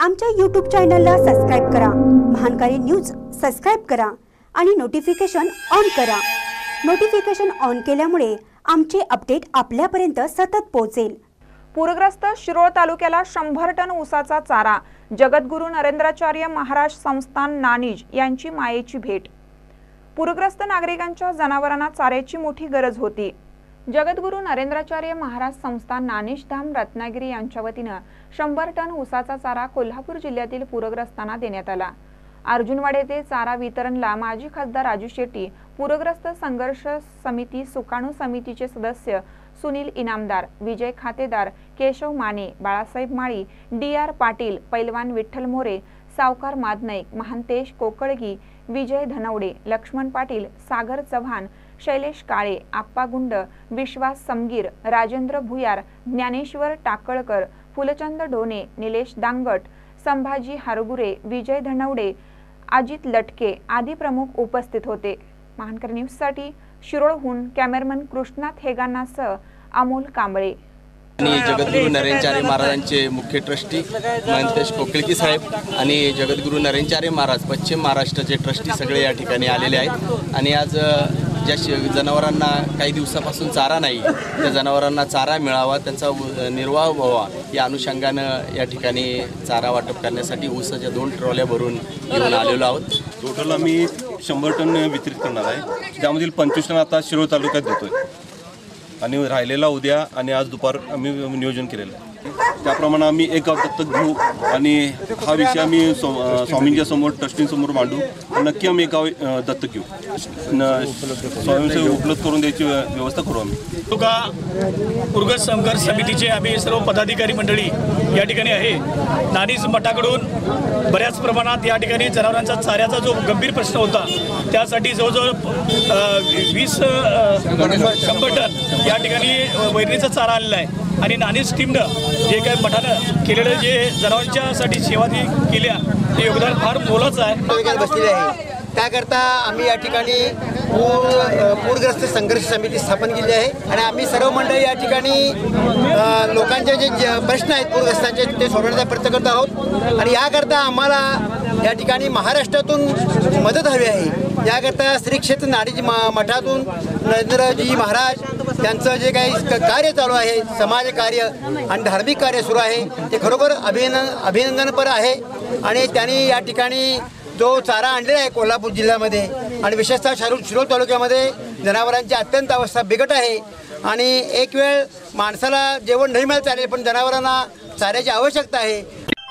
आमच्या YouTube चॅनलला subscribe करा। महानकारी न्यूज सबस्क्राइब करा आणि नोटिफिकेशन ऑन करा। नोटिफिकेशन ऑन केल्यामुळे आमचे अपडेट आपल्यापर्यंत सतत पोहोचेल। पूरग्रस्त शिरोळ तालुक्याला 100 टन ऊसाचा चारा। जगद्गुरू नरेंद्राचार्य महाराज संस्थान नाणिज यांची मायेची भेट। पूरग्रस्त नागरिकांच्या जनावरांना चाऱ्याची मोठी गरज होती। जगद्गुरू नरेंद्राचार्य महाराज संस्थान नाणिज धाम रत्नागिरी यांच्या वतीने 100 टन ऊसाचा चारा कोल्हापूर जिल्ह्यातील पूरग्रस्तांना देण्यात आला। अर्जुनवाडी येथे चारा वितरणला माजी खासदार राजू शेट्टी, पूरग्रस्त संघर्ष समिती सुकाणू समितीचे सदस्य सुनील इनामदार, विजय खातेदार, केशव माने, बाळासाहेब माळी, डी.आर. पाटील, पैलवान विठ्ठल मोरे, सावकार मादनाईक, महांतेश कोकळगी, विजय धनवडे, लक्ष्मण पाटील, सागर चव्हाण, शैलेश काळे, आप्पा गुंड, विश्वास समगीर, राजेंद्र भुयार, ज्ञानेश्वर टाकळकर, फुलचंद ढोणे, निलेश दांगट, संभाजी हारगुरे, विजय धनवडे, अजित लटके आदी प्रमुख उपस्थित होते। महानकारी न्यूजसाठी शिरोळहून कॅमेरामन कृष्णात हेगांनासह अमोल कांबळे। आणि जगद्गुरू नरेंद्राचार्य महाराजांचे मुख्य ट्रस्टी महांतेश कोकळकी साहेब आणि जगद्गुरू नरेंद्राचार्य महाराज पश्चिम महाराष्ट्राचे ट्रस्टी सगळे या ठिकाणी आलेले आहेत। आणि आज ज्या जनावरांना काही दिवसापासून चारा नाही, त्या जनावरांना चारा मिळावा, त्यांचा निर्वाह व्हावा या अनुषंगानं या ठिकाणी चारा वाटप करण्यासाठी ऊसाच्या 2 ट्रॉल्या भरून घेऊन आलेलो आहोत। टोटल आम्ही 100 टन वितरित करणार आहे। त्यामधील 25 टन आता शिरोळ तालुक्यात देतोय आणि राहिलेला उद्या आणि आज दुपार आम्ही नियोजन केलेलं आहे। त्याप्रमाणे आम्ही एक गाव दत्तक घेऊ आणि हा विषय आम्ही स्वामींच्या समोर ट्रस्टींसमोर मांडू। नक्की आम्ही एक गाव दत्तक घेऊ, स्वयंसेवक उपलब्ध करून द्यायची व्यवस्था करू आम्ही। तुका पूरग्रस्त संघर्ष समितीचे आम्ही सर्व पदाधिकारी मंडळी या ठिकाणी आहे। नाणिज मठाकडून बऱ्याच प्रमाणात या ठिकाणी जनावरांचा चाऱ्याचा जो गंभीर प्रश्न होता, त्यासाठी जवळजवळ 100 टन या ठिकाणी वैरणीचा चारा आलेला आहे। आणि नाणिज टीमनं जे काही मठानं केलेलं जे जनावरांच्यासाठी सेवा केल्या ते योगदान फार मोलाचं आहे। बसलेले आहे त्याकरता आम्ही या ठिकाणी पूरग्रस्त संघर्ष समिती स्थापन केली आहे आणि आम्ही सर्व मंडळी या ठिकाणी लोकांचे जे प्रश्न आहेत पूरग्रस्तांचे ते सोडवण्याचा प्रयत्न करत आहोत। आणि याकरता आम्हाला या ठिकाणी महाराष्ट्रातून मदत हवी आहे। याकरता श्री क्षेत्र नाणिज मठातून नरेंद्रजी महाराज त्यांचं जे काही कार्य चालू आहे, समाज कार्य आणि धार्मिक कार्य सुरू आहे, ते खरोखर अभिनंदनपर आहे। आणि त्यांनी या ठिकाणी जो चारा आणलेला आहे कोल्हापूर जिल्ह्यामध्ये आणि विशेषतः शिरोळ तालुक्यामध्ये जनावरांची अत्यंत अवस्था बिकट आहे। आणि एक वेळ माणसाला जेवण नाही मिळत चालेल, पण जनावरांना चाऱ्याची आवश्यकता आहे।